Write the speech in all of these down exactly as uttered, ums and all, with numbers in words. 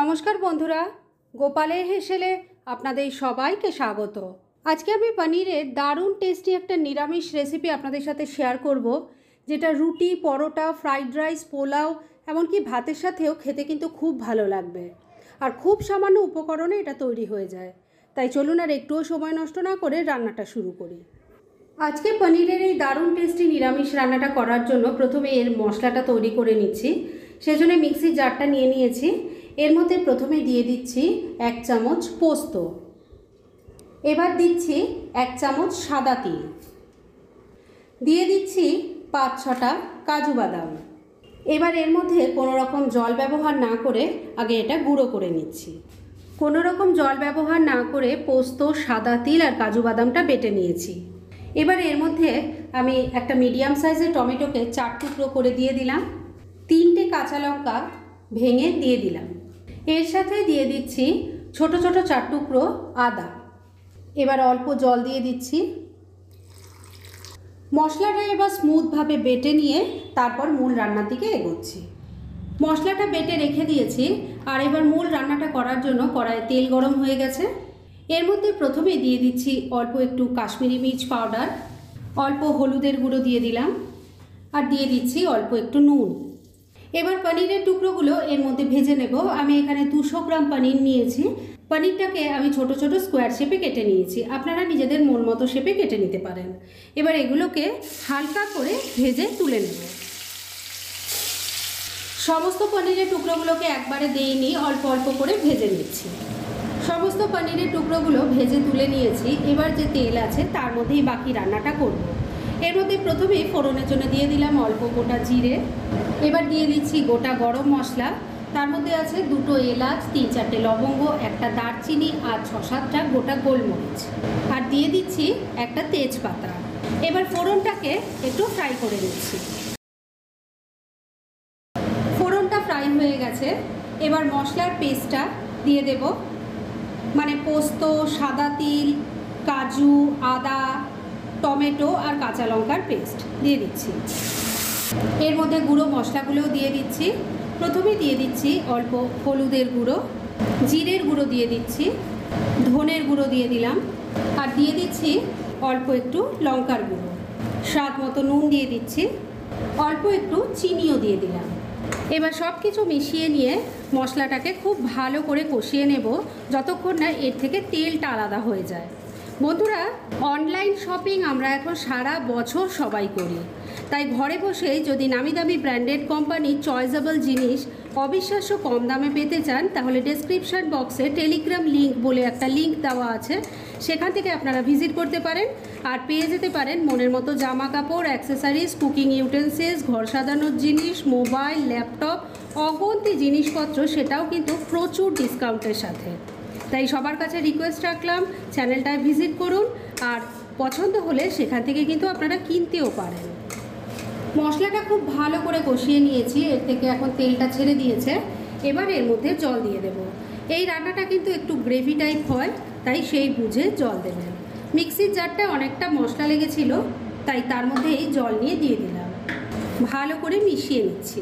নমস্কার বন্ধুরা, গোপালের হেসেলে আপনাদের সবাইকে স্বাগত। আজকে আমি পনিরের দারুণ টেস্টি একটা নিরামিষ রেসিপি আপনাদের সাথে শেয়ার করব, যেটা রুটি, পরোটা, ফ্রাইড রাইস, পোলাও এমনকি ভাতের সাথেও খেতে কিন্তু খুব ভালো লাগবে। আর খুব সামান্য উপকরণে এটা তৈরি হয়ে যায়। তাই চলুন আর একটুও সময় নষ্ট না করে রান্নাটা শুরু করি। আজকে পনিরের এই দারুণ টেস্টি নিরামিষ রান্নাটা করার জন্য প্রথমে এর মশলাটা তৈরি করে নিচ্ছি। সেজন্য মিক্সির জারটা নিয়ে নিয়েছি। এর মধ্যে প্রথমে দিয়ে দিচ্ছি এক চামচ পোস্ত, এবার দিচ্ছি এক চামচ সাদা তিল, দিয়ে দিচ্ছি পাঁচ ছটা কাজু বাদাম। এবার এর মধ্যে কোনো রকম জল ব্যবহার না করে আগে এটা গুঁড়ো করে নিচ্ছি। কোনো রকম জল ব্যবহার না করে পোস্ত, সাদা তিল আর কাজু বাদামটা বেটে নিয়েছি। এবার এর মধ্যে আমি একটা মিডিয়াম সাইজের টমেটোকে চার টুকরো করে দিয়ে দিলাম। তিনটে কাঁচা লঙ্কা ভেঙে দিয়ে দিলাম। এর সাথে দিয়ে দিচ্ছি ছোট ছোট চার টুকরো আদা। এবার অল্প জল দিয়ে দিচ্ছি। মশলাটা এবার স্মুথভাবে বেটে নিয়ে তারপর মূল রান্নার দিকে এগোচ্ছি। মশলাটা বেটে রেখে দিয়েছি। আর এবার মূল রান্নাটা করার জন্য কড়াইয়ে তেল গরম হয়ে গেছে। এর মধ্যে প্রথমে দিয়ে দিচ্ছি অল্প একটু কাশ্মীরি মির্চ পাউডার, অল্প হলুদের গুঁড়ো দিয়ে দিলাম, আর দিয়ে দিচ্ছি অল্প একটু নুন। এবার পনিরের টুকরোগুলো এর মধ্যে ভেজে নেব। আমি এখানে দুশো গ্রাম পনির নিয়েছি। পনিরটাকে আমি ছোট ছোট স্কোয়ার শেপে কেটে নিয়েছি। আপনারা নিজেদের মন মতো শেপে কেটে নিতে পারেন। এবার এগুলোকে হালকা করে ভেজে তুলে নেব। সমস্ত পনিরের টুকরোগুলোকে একবারে দিইনি, অল্প অল্প করে ভেজে নিচ্ছি। সমস্ত পনিরের টুকরোগুলো ভেজে তুলে নিয়েছি। এবার যে তেল আছে তার মধ্যেই বাকি রান্নাটা করব। এর মধ্যে প্রথমেই ফোড়নের জন্য দিয়ে দিলাম অল্প গোটা জিরে। এবার দিয়ে দিচ্ছি গোটা গরম মশলা। তার মধ্যে আছে দুটো এলাচ, তিন চারটে লবঙ্গ, একটা দারচিনি আর ছ সাতটা গোটা গোলমরিচ, আর দিয়ে দিচ্ছি একটা তেজপাতা। এবার ফোড়নটাকে একটু ফ্রাই করে নিচ্ছি। ফোড়নটা ফ্রাই হয়ে গেছে। এবার মশলার পেস্টটা দিয়ে দেব, মানে পোস্ত, সাদা তিল, কাজু, আদা, টমেটো আর কাঁচা লঙ্কার পেস্ট দিয়ে দিচ্ছি। এর মধ্যে গুঁড়ো মশলাগুলোও দিয়ে দিচ্ছি। প্রথমে দিয়ে দিচ্ছি অল্প হলুদের গুঁড়ো, জিরের গুঁড়ো দিয়ে দিচ্ছি, ধনের গুঁড়ো দিয়ে দিলাম, আর দিয়ে দিচ্ছি অল্প একটু লঙ্কার গুঁড়ো, স্বাদ মতো নুন দিয়ে দিচ্ছি, অল্প একটু চিনিও দিয়ে দিলাম। এবার সব কিছু মিশিয়ে নিয়ে মশলাটাকে খুব ভালো করে কষিয়ে নেব, যতক্ষণ না এর থেকে তেলটা আলাদা হয়ে যায়। বন্ধুরা, অনলাইন শপিং আমরা এখন সারা বছর সবাই করি। তাই ঘরে বসেই যদি নামি দামি ব্র্যান্ডেড কোম্পানির চয়েসেবল জিনিস অবিশ্বাস্য কম দামে পেতে চান, তাহলে ডেসক্রিপশন বক্সে টেলিগ্রাম লিঙ্ক বলে একটা লিঙ্ক দেওয়া আছে, সেখান থেকে আপনারা ভিজিট করতে পারেন আর পেয়ে যেতে পারেন মনের মতো জামা কাপড়, অ্যাক্সেসরিজ, কুকিং ইউটেন্সিলস, ঘর সাজানোর জিনিস, মোবাইল, ল্যাপটপ, অগন্তি জিনিসপত্র, সেটাও কিন্তু প্রচুর ডিসকাউন্টের সাথে। তাই সবার কাছে রিকোয়েস্ট রাখলাম, চ্যানেলটায় ভিজিট করুন, আর পছন্দ হলে সেখান থেকে কিন্তু আপনারা কিনতেও পারেন। মশলাটা খুব ভালো করে কষিয়ে নিয়েছি। এর থেকে এখন তেলটা ছেড়ে দিয়েছে। এবার এর মধ্যে জল দিয়ে দেব। এই রান্নাটা কিন্তু একটু গ্রেভি টাইপ হয়, তাই সেই বুঝে জল দেবেন। মিক্সির জারটা অনেকটা মশলা লেগেছিল, তাই তার মধ্যে এই জল নিয়ে দিয়ে দিলাম। ভালো করে মিশিয়ে নিচ্ছি।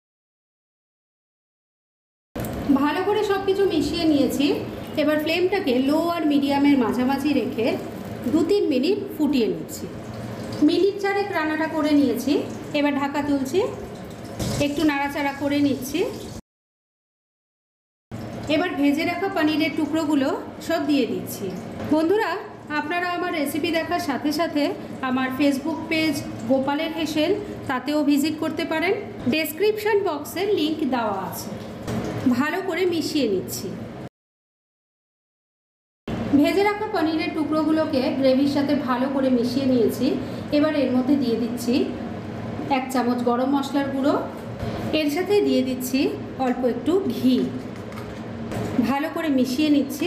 ভালো করে সব কিছু মিশিয়ে নিয়েছি। এবার ফ্লেমটাকে লো আর মিডিয়ামের মাঝামাঝি রেখে দু তিন মিনিট ফুটিয়ে নিচ্ছি। মিনিট চারেক রান্নাটা করে নিয়েছি। এবার ঢাকা তুলছি, একটু নাড়াচাড়া করে নিচ্ছি। এবার ভেজে রাখা পনিরের টুকরোগুলো সব দিয়ে দিচ্ছি। বন্ধুরা, আপনারা আমার রেসিপি দেখার সাথে সাথে আমার ফেসবুক পেজ গোপালের হেসেল, তাতেও ভিজিট করতে পারেন। ডেসক্রিপশন বক্সে লিঙ্ক দেওয়া আছে। ভালো করে মিশিয়ে নিচ্ছি। ভেজে রাখা পনিরের টুকরোগুলোকে গ্রেভির সাথে ভালো করে মিশিয়ে নিয়েছি। এবার এর মধ্যে দিয়ে দিচ্ছি এক চামচ গরম মশলার গুঁড়ো। এর সাথে দিয়ে দিচ্ছি অল্প একটু ঘি। ভালো করে মিশিয়ে নিচ্ছি।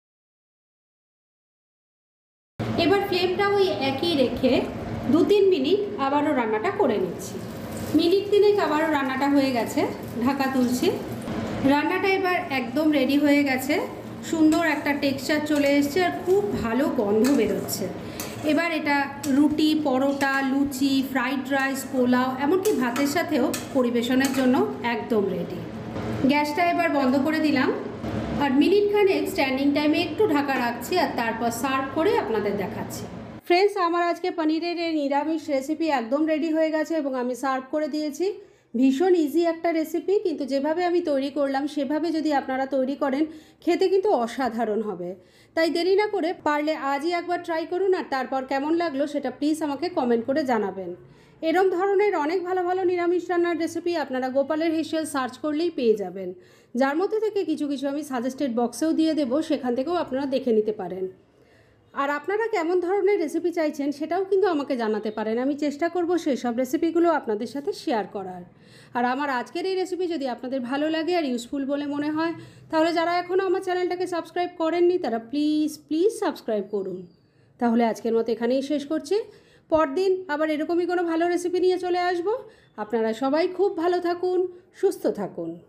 এবার ফ্লেমটা ওই একই রেখে দু তিন মিনিট আবারও রান্নাটা করে নিচ্ছি। মিনিট তিনেক আবারও রান্নাটা হয়ে গেছে। ঢাকা তুলছি। রান্নাটা এবার একদম রেডি হয়ে গেছে। সুন্দর একটা টেক্সচার চলে এসছে আর খুব ভালো গন্ধ বেরোচ্ছে। এবার এটা রুটি, পরোটা, লুচি, ফ্রাইড রাইস, পোলাও এমনকি ভাতের সাথেও পরিবেশনের জন্য একদম রেডি। গ্যাসটা এবার বন্ধ করে দিলাম আর মিনিট খানেক স্ট্যান্ডিং টাইমে একটু ঢাকা রাখছি আর তারপর সার্ভ করে আপনাদের দেখাচ্ছি। ফ্রেন্ডস, আমার আজকে পনিরের এই নিরামিষ রেসিপি একদম রেডি হয়ে গেছে এবং আমি সার্ভ করে দিয়েছি। ভীষণ ইজি একটা রেসিপি, কিন্তু যেভাবে আমি তৈরি করলাম সেভাবে যদি আপনারা তৈরি করেন খেতে কিন্তু অসাধারণ হবে। তাই দেরি না করে পারলে আজই একবার ট্রাই করুন আর তারপর কেমন লাগলো সেটা প্লিজ আমাকে কমেন্ট করে জানাবেন। এরম ধরনের অনেক ভালো ভালো নিরামিষ রান্নার রেসিপি আপনারা গোপালের হেসেল সার্চ করলেই পেয়ে যাবেন, যার মধ্যে থেকে কিছু কিছু আমি সাজেস্টেড বক্সেও দিয়ে দেবো, সেখান থেকেও আপনারা দেখে নিতে পারেন। আর আপনারা কেমন ধরনের রেসিপি চাইছেন সেটাও কিন্তু আমাকে জানাতে পারেন, আমি চেষ্টা করব সেই সব রেসিপিগুলো আপনাদের সাথে শেয়ার করার। আর আমার আজকের এই রেসিপি যদি আপনাদের ভালো লাগে আর ইউজফুল বলে মনে হয়, তাহলে যারা এখনও আমার চ্যানেলটাকে সাবস্ক্রাইব করেননি তারা প্লিজ প্লিজ সাবস্ক্রাইব করুন। তাহলে আজকের মতো এখানেই শেষ করছি, পরদিন আবার এরকমই কোনো ভালো রেসিপি নিয়ে চলে আসব। আপনারা সবাই খুব ভালো থাকুন, সুস্থ থাকুন।